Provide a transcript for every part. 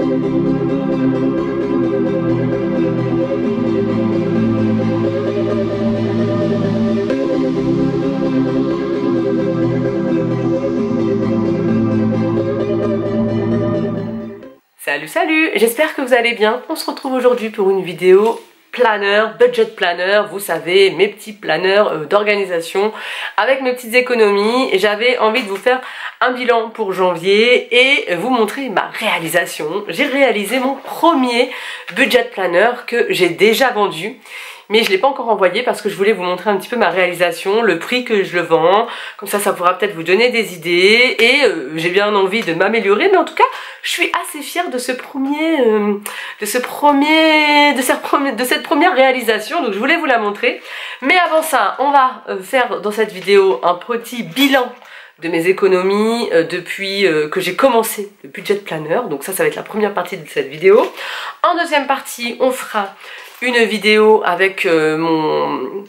Salut, j'espère que vous allez bien. On se retrouve aujourd'hui pour une vidéo planeur, budget planner, vous savez, mes petits planeurs d'organisation avec mes petites économies. J'avais envie de vous faire un bilan pour janvier et vous montrer ma réalisation. J'ai réalisé mon premier budget planner que j'ai déjà vendu. Mais je ne l'ai pas encore envoyé parce que je voulais vous montrer un petit peu ma réalisation, le prix que je le vends. Comme ça pourra peut-être vous donner des idées. Et j'ai bien envie de m'améliorer. Mais en tout cas, je suis assez fière de cette première réalisation. Donc je voulais vous la montrer. Mais avant ça, on va faire dans cette vidéo un petit bilan de mes économies depuis que j'ai commencé le budget planner. Donc ça va être la première partie de cette vidéo. En deuxième partie, on fera une vidéo avec comment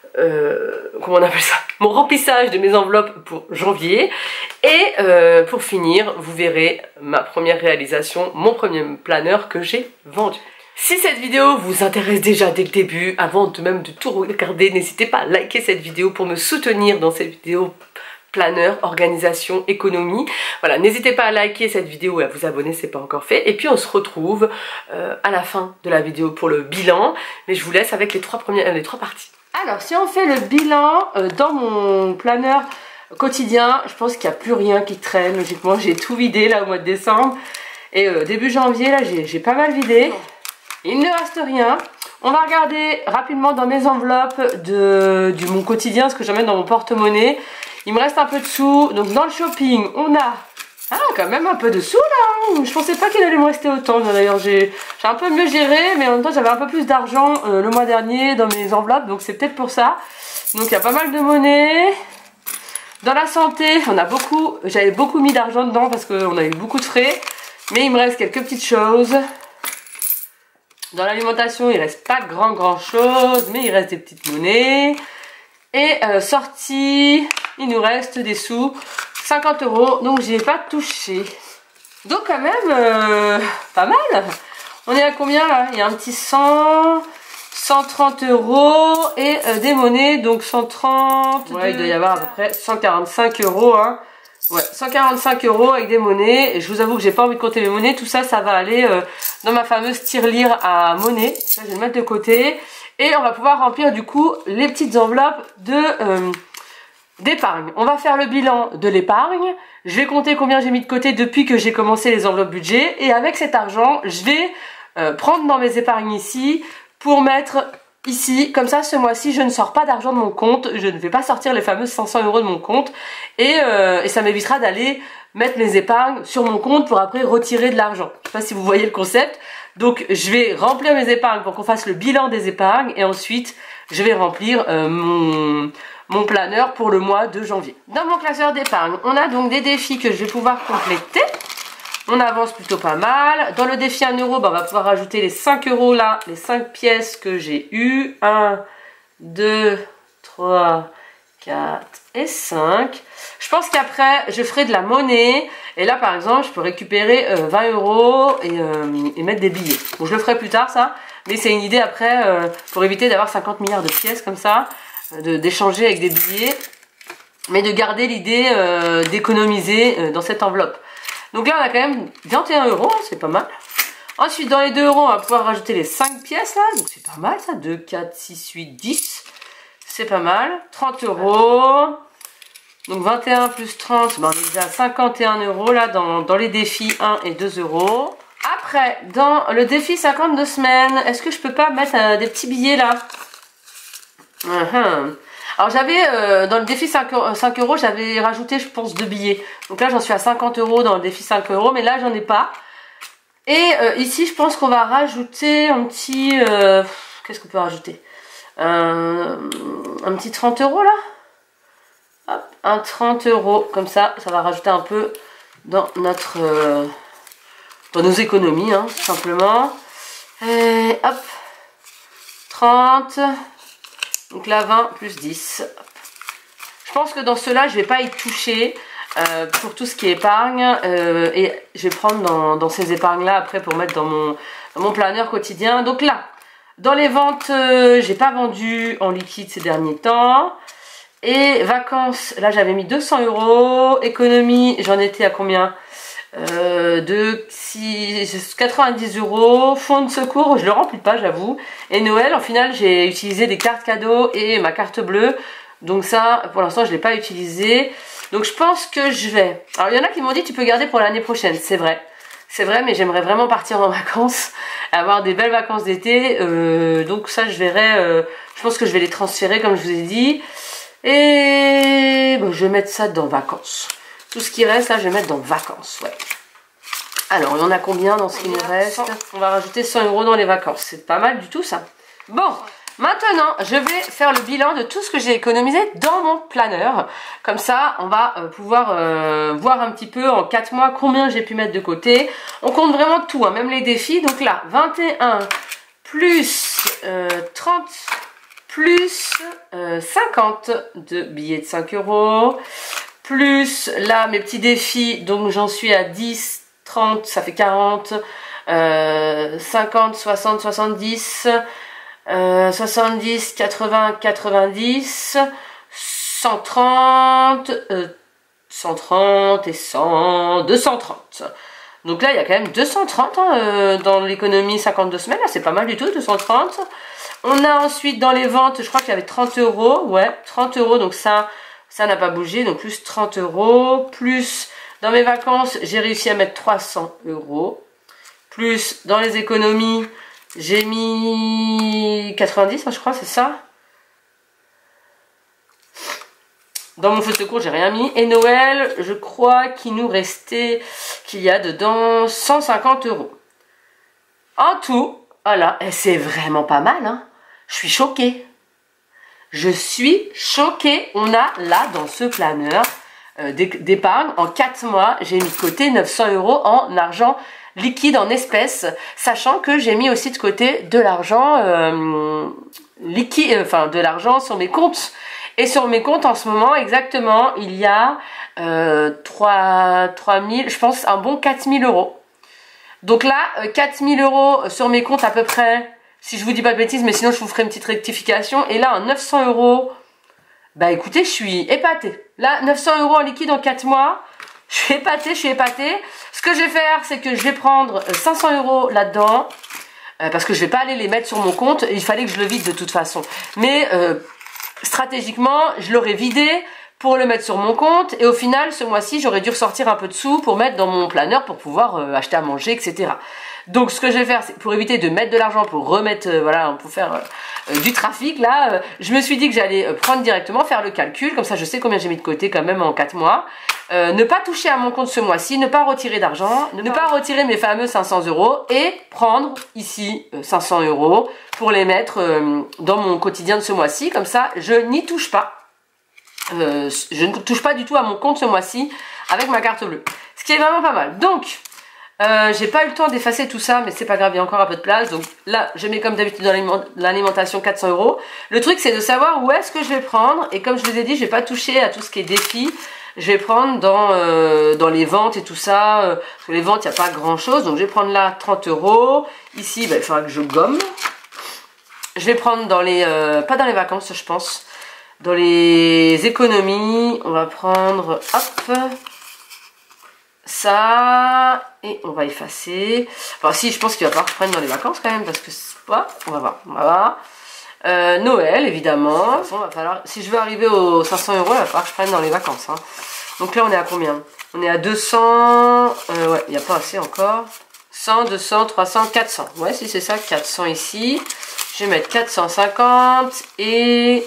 on appelle ça, mon remplissage de mes enveloppes pour janvier. Et pour finir, vous verrez ma première réalisation, mon premier planeur que j'ai vendu. Si cette vidéo vous intéresse déjà dès le début, avant même de tout regarder, n'hésitez pas à liker cette vidéo pour me soutenir dans cette vidéo planeur, organisation, économie. Voilà, n'hésitez pas à liker cette vidéo et à vous abonner si ce n'est pas encore fait. Et puis on se retrouve à la fin de la vidéo pour le bilan. Mais je vous laisse avec les trois parties. Alors, si on fait le bilan dans mon planeur quotidien, je pense qu'il n'y a plus rien qui traîne. Logiquement, j'ai tout vidé là au mois de décembre. Et début janvier, là, j'ai pas mal vidé. Il ne reste rien. On va regarder rapidement dans mes enveloppes de mon quotidien, ce que j'amène dans mon porte-monnaie. Il me reste un peu de sous. Donc dans le shopping, on a quand même un peu de sous là. Je pensais pas qu'il allait me rester autant. D'ailleurs, j'ai un peu mieux géré, mais en même temps, j'avais un peu plus d'argent le mois dernier dans mes enveloppes. Donc c'est peut-être pour ça. Donc il y a pas mal de monnaie. Dans la santé, j'avais beaucoup mis d'argent dedans parce qu'on a eu beaucoup de frais. Mais il me reste quelques petites choses. Dans l'alimentation, il reste pas grand chose, mais il reste des petites monnaies. Et sortie, il nous reste des sous, 50 €, donc j'y ai pas touché. Donc quand même, pas mal. On est à combien là? Il y a un petit 100, 130 € et des monnaies, donc 130. Ouais, il doit y avoir à peu près 145 €. Hein. Ouais, 145 € avec des monnaies. Et je vous avoue que j'ai pas envie de compter mes monnaies. Tout ça, ça va aller dans ma fameuse tirelire à monnaie. Ça, je vais le mettre de côté. Et on va pouvoir remplir du coup les petites enveloppes d'épargne. On va faire le bilan de l'épargne. Je vais compter combien j'ai mis de côté depuis que j'ai commencé les enveloppes budget. Et avec cet argent, je vais prendre dans mes épargnes ici pour mettre ici. Comme ça, ce mois-ci, je ne sors pas d'argent de mon compte. Je ne vais pas sortir les fameuses 500 € de mon compte. Et ça m'évitera d'aller mettre mes épargnes sur mon compte pour après retirer de l'argent. Je ne sais pas si vous voyez le concept. Donc je vais remplir mes épargnes pour qu'on fasse le bilan des épargnes et ensuite je vais remplir mon planeur pour le mois de janvier. Dans mon classeur d'épargne, on a donc des défis que je vais pouvoir compléter. On avance plutôt pas mal. Dans le défi 1 €, on va pouvoir rajouter les 5 € là, les 5 pièces que j'ai eues. 1, 2, 3, 4 et 5. Je pense qu'après, je ferai de la monnaie. Et là, par exemple, je peux récupérer 20 € et mettre des billets. Bon, je le ferai plus tard, ça. Mais c'est une idée après, pour éviter d'avoir 50 milliards de pièces comme ça, d'échanger avec des billets. Mais de garder l'idée d'économiser dans cette enveloppe. Donc là, on a quand même 21 €, c'est pas mal. Ensuite, dans les 2 €, on va pouvoir rajouter les 5 pièces là. Donc c'est pas mal ça. 2, 4, 6, 8, 10. C'est pas mal. 30 €. Donc 21 plus 30, ben on est déjà à 51 € là dans les défis 1 et 2 €. Après, dans le défi 52 semaines, est-ce que je peux pas mettre des petits billets là? Alors j'avais, dans le défi 5 €, j'avais rajouté je pense 2 billets. Donc là j'en suis à 50 € dans le défi 5 €, mais là j'en ai pas. Et ici je pense qu'on va rajouter un petit... qu'est-ce qu'on peut rajouter? Un petit 30 € là. Hop, un 30 €, comme ça va rajouter un peu dans dans nos économies, hein, tout simplement. Et hop, 30, donc là 20 plus 10. Hop. Je pense que dans cela, je vais pas y toucher. pour tout ce qui est épargne. Et je vais prendre dans ces épargnes-là après pour mettre dans mon planeur quotidien. Donc là, dans les ventes, j'ai pas vendu en liquide ces derniers temps. Et vacances, là j'avais mis 200 €. Économie, j'en étais à combien? 90 €. Fonds de secours, je le remplis pas, j'avoue. Et Noël, en final, j'ai utilisé des cartes cadeaux et ma carte bleue. Donc ça, pour l'instant, je l'ai pas utilisé. Donc je pense que je vais... Alors il y en a qui m'ont dit tu peux garder pour l'année prochaine, c'est vrai. C'est vrai, mais j'aimerais vraiment partir en vacances, avoir des belles vacances d'été. Donc ça, je verrai. Je pense que je vais les transférer, comme je vous ai dit. Et bon, je vais mettre ça dans vacances. Tout ce qui reste, là, je vais mettre dans vacances. Ouais. Alors, il y en a combien dans ce qui nous reste? On va rajouter 100 € dans les vacances. C'est pas mal du tout, ça. Bon, maintenant, je vais faire le bilan de tout ce que j'ai économisé dans mon planeur. Comme ça, on va pouvoir voir un petit peu en 4 mois combien j'ai pu mettre de côté. On compte vraiment tout, hein, même les défis. Donc là, 21 plus 30 plus 50 de billets de 5 €. Plus là, mes petits défis. Donc j'en suis à 10, 30, ça fait 40. 50, 60, 70. 70, 80, 90, 130, 130 et 100, 230. Donc là, il y a quand même 230 hein, dans l'économie 52 semaines. Là, c'est pas mal du tout, 230. On a ensuite dans les ventes, je crois qu'il y avait 30 €. Ouais, 30 €. Donc ça n'a pas bougé. Donc plus 30 €. Plus dans mes vacances, j'ai réussi à mettre 300 €. Plus dans les économies, j'ai mis 90, je crois, c'est ça. Dans mon feu de secours, j'ai rien mis. Et Noël, je crois qu'il nous restait, qu'il y a dedans 150 €. En tout, voilà, et c'est vraiment pas mal, hein. Je suis choquée. Je suis choquée. On a là, dans ce planeur d'épargne, en 4 mois, j'ai mis de côté 900 € en argent liquide, en espèces, sachant que j'ai mis aussi de côté de l'argent liquide, enfin de l'argent sur mes comptes. Et sur mes comptes en ce moment, exactement, il y a 3000, je pense un bon 4000 €. Donc là, 4000 € sur mes comptes à peu près, si je vous dis pas de bêtises, mais sinon je vous ferai une petite rectification. Et là, en 900 €, bah écoutez, je suis épatée. Là, 900 € en liquide en 4 mois, je suis épatée, je suis épatée. Ce que je vais faire, c'est que je vais prendre 500 € là-dedans, parce que je vais pas aller les mettre sur mon compte. Il fallait que je le vide de toute façon. Mais stratégiquement, je l'aurais vidé pour le mettre sur mon compte. Et au final, ce mois-ci, j'aurais dû ressortir un peu de sous pour mettre dans mon planeur pour pouvoir acheter à manger, etc. Donc, ce que je vais faire, c'est pour éviter de mettre de l'argent pour remettre, voilà, pour faire du trafic, là, je me suis dit que j'allais prendre directement, faire le calcul. Comme ça, je sais combien j'ai mis de côté quand même en 4 mois. Ne pas toucher à mon compte ce mois-ci, ne pas retirer d'argent, ne pas retirer mes fameux 500 € et prendre ici 500 € pour les mettre dans mon quotidien de ce mois-ci. Comme ça, je n'y touche pas. Je ne touche pas du tout à mon compte ce mois-ci avec ma carte bleue. Ce qui est vraiment pas mal. Donc, j'ai pas eu le temps d'effacer tout ça, mais c'est pas grave, il y a encore un peu de place. Donc là, je mets comme d'habitude dans l'alimentation 400 €. Le truc, c'est de savoir où est-ce que je vais prendre. Et comme je vous ai dit, je vais pas toucher à tout ce qui est défi. Je vais prendre dans les ventes et tout ça. Parce que les ventes, il n'y a pas grand-chose. Donc je vais prendre là 30 €. Ici, bah, il faudra que je gomme. Je vais prendre dans les... pas dans les vacances, je pense. Dans les économies, on va prendre... Hop, ça, et on va effacer. Enfin si, je pense qu'il va falloir que je prenne dans les vacances quand même, parce que ouais, on va voir. Noël évidemment. De toute façon, va falloir, si je veux arriver aux 500 €, il va falloir que je prenne dans les vacances, hein. Donc là on est à combien? On est à 200, ouais, il n'y a pas assez encore. 100, 200, 300, 400. Ouais, si c'est ça, 400 ici. Je vais mettre 450 et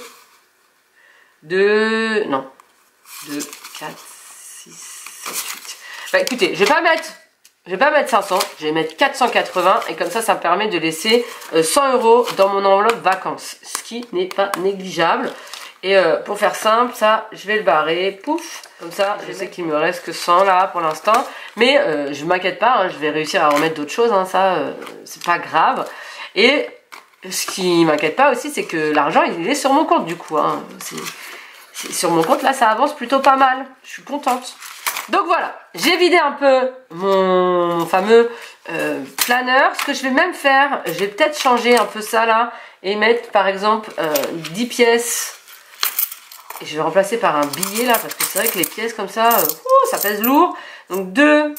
2, 4, 6, 7, 8. Bah écoutez, je vais pas mettre 500, je vais mettre 480 et comme ça, ça me permet de laisser 100 € dans mon enveloppe vacances, ce qui n'est pas négligeable. Et pour faire simple, ça, je vais le barrer, pouf, comme ça, je sais qu'il me reste que 100 là pour l'instant, mais je m'inquiète pas, hein, je vais réussir à remettre d'autres choses, hein, ça, c'est pas grave. Et ce qui m'inquiète pas aussi, c'est que l'argent, il est sur mon compte du coup, hein, sur mon compte, là, ça avance plutôt pas mal, je suis contente. Donc voilà, j'ai vidé un peu mon fameux planeur. Ce que je vais même faire, je vais peut-être changer un peu ça là et mettre par exemple 10 pièces. Et je vais remplacer par un billet là parce que c'est vrai que les pièces comme ça, ça pèse lourd. Donc 2.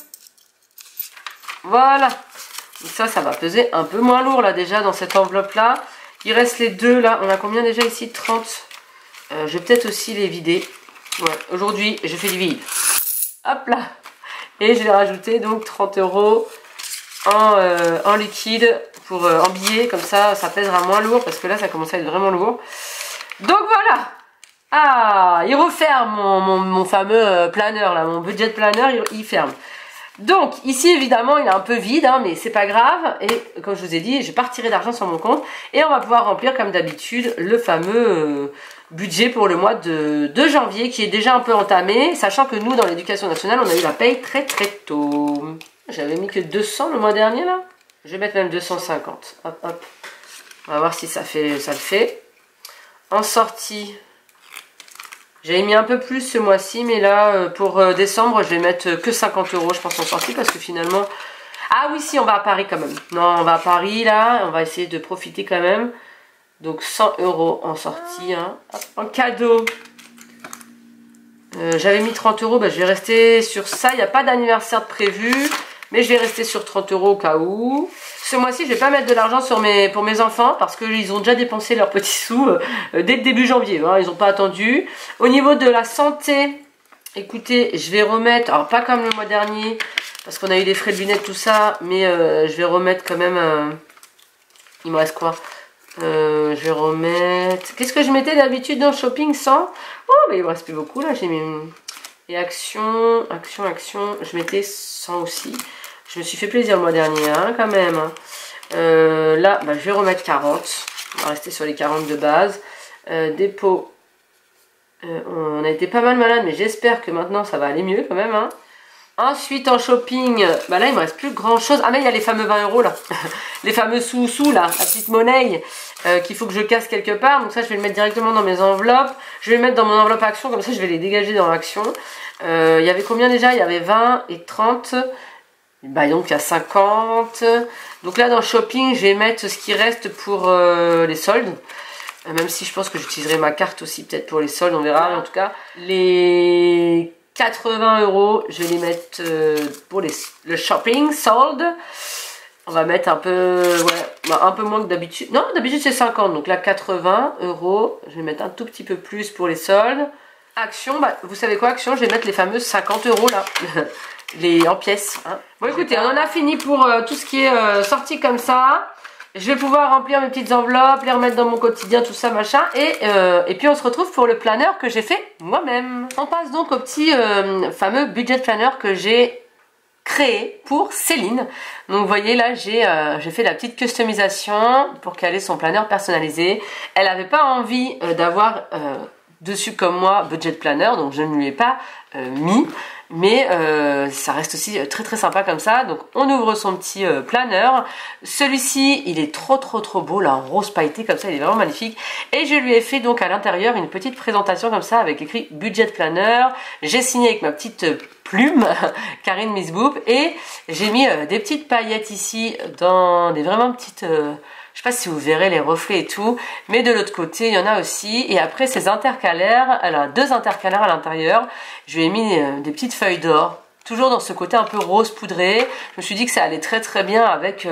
Voilà. Donc ça va peser un peu moins lourd là déjà dans cette enveloppe là. Il reste les 2 là. On a combien déjà ici? 30. Je vais peut-être aussi les vider. Ouais, aujourd'hui je fais du vide. Hop là. Et je vais rajouter donc 30 € en liquide pour en billets. Comme ça pèsera moins lourd parce que là ça commence à être vraiment lourd. Donc voilà. Ah, il referme mon fameux planeur là, mon budget planner, il ferme. Donc ici évidemment il est un peu vide, hein, mais c'est pas grave. Et comme je vous ai dit, je vais pas retirer d'argent sur mon compte. Et on va pouvoir remplir comme d'habitude le fameux budget pour le mois de janvier qui est déjà un peu entamé. Sachant que nous dans l'éducation nationale on a eu la paye très tôt. J'avais mis que 200 le mois dernier là. Je vais mettre même 250. Hop hop. On va voir si ça le fait. En sortie. J'avais mis un peu plus ce mois-ci, mais là, pour décembre, je vais mettre que 50 € je pense en sortie, parce que finalement... Ah oui, si, on va à Paris quand même. Non, on va à Paris, là, on va essayer de profiter quand même. Donc 100 € en sortie, hein. En cadeau. J'avais mis 30 €, bah, je vais rester sur ça. Il n'y a pas d'anniversaire de prévu, mais je vais rester sur 30 € au cas où. Ce mois-ci, je vais pas mettre de l'argent pour mes enfants parce qu'ils ont déjà dépensé leurs petits sous dès le début janvier. Hein, ils n'ont pas attendu. Au niveau de la santé, écoutez, je vais remettre, alors pas comme le mois dernier parce qu'on a eu des frais de lunettes, tout ça, mais je vais remettre quand même... il me reste quoi? Je vais remettre... Qu'est-ce que je mettais d'habitude dans le shopping? 100? Oh, mais il me reste plus beaucoup là. J'ai mis... Et action, je mettais 100 aussi. Je me suis fait plaisir le mois dernier, hein, quand même. Là, bah, je vais remettre 40. On va rester sur les 40 de base. Dépôt. On a été pas mal malade, mais j'espère que maintenant ça va aller mieux quand même. Hein. Ensuite, en shopping, bah là, il me reste plus grand chose. Ah, mais il y a les fameux 20 € là. Les fameux sous là, la petite monnaie qu'il faut que je casse quelque part. Donc ça, je vais le mettre directement dans mes enveloppes. Je vais le mettre dans mon enveloppe action, comme ça, je vais les dégager dans l'action. Il y avait combien déjà? Il y avait 20 et 30. Bah donc il y a 50. Donc là dans le shopping je vais mettre ce qui reste pour les soldes. Même si je pense que j'utiliserai ma carte aussi peut-être pour les soldes, on verra. En tout cas les 80 €, je vais les mettre pour le shopping, solde. On va mettre un peu, ouais, un peu moins que d'habitude. Non, d'habitude c'est 50, donc là 80 €. Je vais mettre un tout petit peu plus pour les soldes. Action, bah, vous savez quoi, Action, je vais mettre les fameux 50 € là. Les en pièces. Hein. Bon écoutez, on en a fini pour tout ce qui est sorti comme ça. Je vais pouvoir remplir mes petites enveloppes, les remettre dans mon quotidien, tout ça machin. Et puis on se retrouve pour le planeur que j'ai fait moi-même. On passe donc au petit fameux budget planner que j'ai créé pour Céline. Donc vous voyez là j'ai fait la petite customisation pour qu'elle ait son planeur personnalisé. Elle n'avait pas envie d'avoir dessus comme moi budget planner, donc je ne lui ai pas mis. Mais ça reste aussi très très sympa comme ça. Donc on ouvre son petit planeur. Celui-ci il est trop beau là, en rose pailleté comme ça, il est vraiment magnifique. Et je lui ai fait donc à l'intérieur une petite présentation comme ça avec écrit budget planner. J'ai signé avec ma petite plume Karine Miss Boop. Et j'ai mis des petites paillettes ici dans des vraiment petites... je sais pas si vous verrez les reflets et tout, mais de l'autre côté, il y en a aussi. Et après, ces intercalaires, elle a 2 intercalaires à l'intérieur. Je lui ai mis des petites feuilles d'or, toujours dans ce côté un peu rose poudré. Je me suis dit que ça allait très bien avec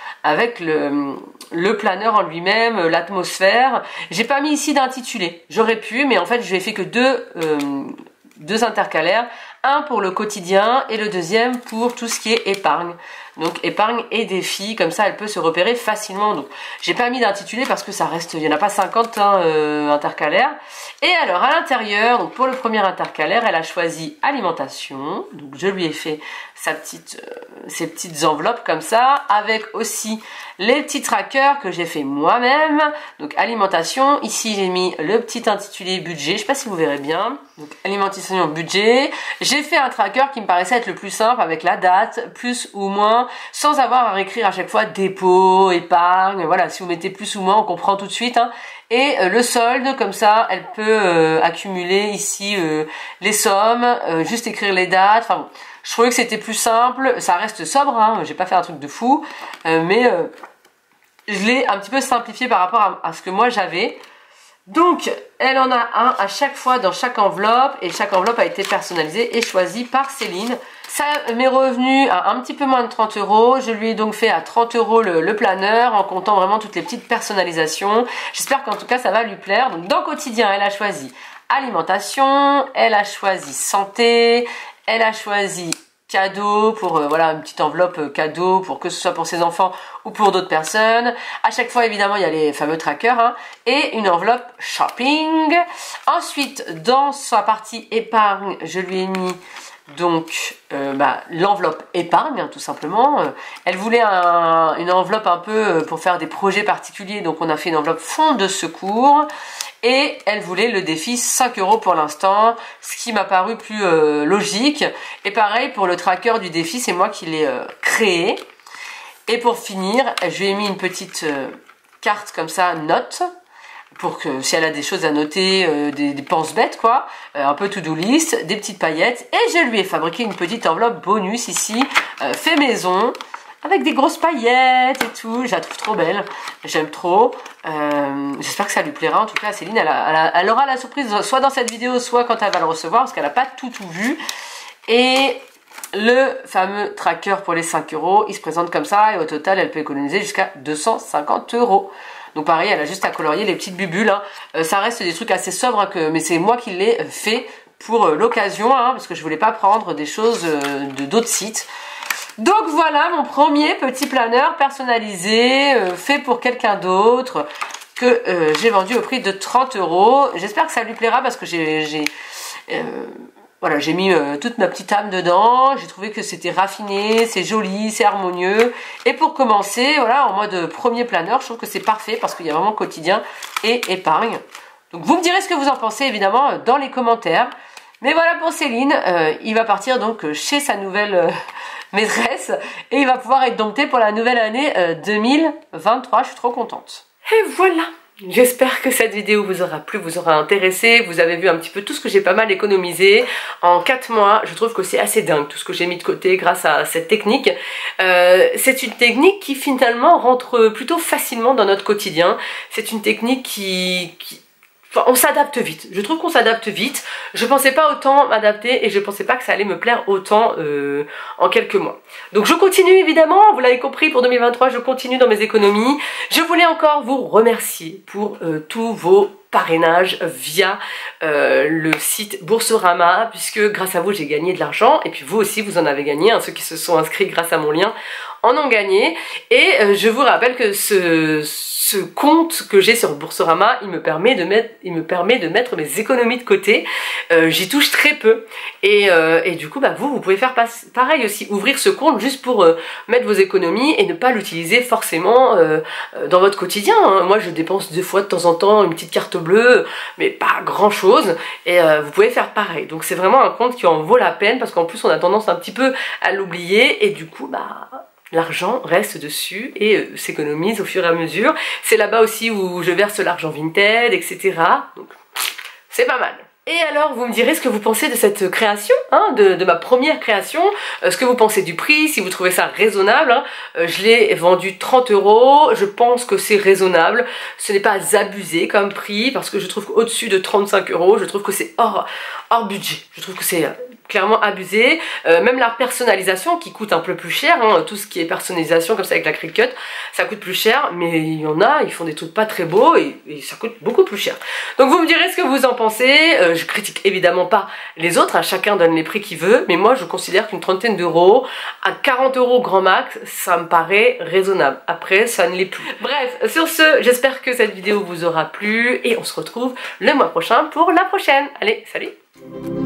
le planeur en lui-même, l'atmosphère. J'ai pas mis ici d'intitulé. J'aurais pu, mais en fait, je lui ai fait que deux intercalaires. Un pour le quotidien et le deuxième pour tout ce qui est épargne. Donc épargne et défi, comme ça elle peut se repérer facilement. Donc j'ai pas mis d'intitulé parce que ça reste, il n'y en a pas 50 hein, intercalaires. Et alors à l'intérieur, donc pour le premier intercalaire, elle a choisi alimentation. Donc je lui ai fait ses petites enveloppes comme ça, avec aussi les petits trackers que j'ai fait moi-même. Donc alimentation, ici j'ai mis le petit intitulé budget, je sais pas si vous verrez bien. Donc alimentation budget. J'ai fait un tracker qui me paraissait être le plus simple avec la date, plus ou moins quotidien sans avoir à réécrire à chaque fois dépôt, épargne. Voilà, si vous mettez plus ou moins, on comprend tout de suite. Hein. Et le solde, comme ça, elle peut accumuler ici les sommes, juste écrire les dates. Enfin bon, je trouvais que c'était plus simple. Ça reste sobre, hein, j'ai pas fait un truc de fou, mais je l'ai un petit peu simplifié par rapport à ce que moi j'avais. Donc, elle en a un à chaque fois dans chaque enveloppe, et chaque enveloppe a été personnalisée et choisie par Céline. Ça m'est revenu à un petit peu moins de 30 €. Je lui ai donc fait à 30 € le planeur en comptant vraiment toutes les petites personnalisations. J'espère qu'en tout cas ça va lui plaire. Donc dans quotidien, elle a choisi alimentation, elle a choisi santé, elle a choisi cadeau pour voilà, une petite enveloppe cadeau pour que ce soit pour ses enfants ou pour d'autres personnes. À chaque fois évidemment il y a les fameux trackers, hein, et une enveloppe shopping. Ensuite dans sa partie épargne, je lui ai mis donc l'enveloppe épargne, hein, tout simplement. Elle voulait une enveloppe un peu pour faire des projets particuliers, donc on a fait une enveloppe fonds de secours. Et elle voulait le défi 5 € pour l'instant, ce qui m'a paru plus logique. Et pareil pour le tracker du défi, c'est moi qui l'ai créé. Et pour finir, je lui ai mis une petite carte comme ça, note, pour que si elle a des choses à noter, des pense-bêtes quoi, un peu to-do list, des petites paillettes. Et je lui ai fabriqué une petite enveloppe bonus ici, fait maison, avec des grosses paillettes et tout. Je la trouve trop belle, j'aime trop. J'espère que ça lui plaira. En tout cas, Céline, elle aura la surprise soit dans cette vidéo, soit quand elle va le recevoir, parce qu'elle n'a pas tout vu. Et le fameux tracker pour les 5 €, il se présente comme ça, et au total, elle peut économiser jusqu'à 250 €. Donc pareil, elle a juste à colorier les petites bubules. Hein. Ça reste des trucs assez sobres, hein, mais c'est moi qui l'ai fait pour l'occasion, hein, parce que je voulais pas prendre des choses de d'autres sites. Donc voilà mon premier petit planeur personnalisé, fait pour quelqu'un d'autre, que j'ai vendu au prix de 30 €. J'espère que ça lui plaira, parce que voilà, j'ai mis toute ma petite âme dedans. J'ai trouvé que c'était raffiné, c'est joli, c'est harmonieux. Et pour commencer, voilà, en mode premier planeur, je trouve que c'est parfait, parce qu'il y a vraiment quotidien et épargne. Donc vous me direz ce que vous en pensez évidemment dans les commentaires. Mais voilà pour Céline, il va partir donc chez sa nouvelle maîtresse, et il va pouvoir être dompté pour la nouvelle année 2023. Je suis trop contente. Et voilà, j'espère que cette vidéo vous aura plu, vous aura intéressé. Vous avez vu un petit peu tout ce que j'ai pas mal économisé en 4 mois. Je trouve que c'est assez dingue tout ce que j'ai mis de côté grâce à cette technique. C'est une technique qui finalement rentre plutôt facilement dans notre quotidien. C'est une technique qui on s'adapte vite. Je trouve qu'on s'adapte vite. Je pensais pas autant m'adapter, et je pensais pas que ça allait me plaire autant en quelques mois. Donc je continue évidemment, vous l'avez compris, pour 2023, je continue dans mes économies. Je voulais encore vous remercier pour tous vos parrainages via le site Boursorama, puisque grâce à vous j'ai gagné de l'argent, et puis vous aussi vous en avez gagné, hein, ceux qui se sont inscrits grâce à mon lien en ont gagné. Et je vous rappelle que ce compte que j'ai sur Boursorama, il me permet de mettre mes économies de côté. J'y touche très peu, et du coup vous pouvez faire pareil aussi, ouvrir ce compte juste pour mettre vos économies et ne pas l'utiliser forcément dans votre quotidien. Hein. Moi je dépense 2 fois de temps en temps une petite carte bleue, mais pas grand chose, et vous pouvez faire pareil. Donc c'est vraiment un compte qui en vaut la peine, parce qu'en plus on a tendance un petit peu à l'oublier, et du coup l'argent reste dessus et s'économise au fur et à mesure. C'est là-bas aussi où je verse l'argent Vinted, etc. Donc c'est pas mal. Et alors, vous me direz ce que vous pensez de cette création, hein, de ma première création, ce que vous pensez du prix, si vous trouvez ça raisonnable. Hein. Je l'ai vendu 30 €, je pense que c'est raisonnable. Ce n'est pas abusé comme prix, parce que je trouve qu'au-dessus de 35 €, je trouve que c'est hors budget. Je trouve que c'est clairement abusé. Même la personnalisation qui coûte un peu plus cher, hein, tout ce qui est personnalisation comme ça avec la Cricut, ça coûte plus cher, mais il y en a, ils font des trucs pas très beaux, et ça coûte beaucoup plus cher. Donc vous me direz ce que vous en pensez. Je critique évidemment pas les autres, hein, chacun donne les prix qu'il veut, mais moi je considère qu'une trentaine d'euros à 40 € grand max, ça me paraît raisonnable. Après ça ne l'est plus. Bref, sur ce, j'espère que cette vidéo vous aura plu, et on se retrouve le mois prochain pour la prochaine. Allez, salut!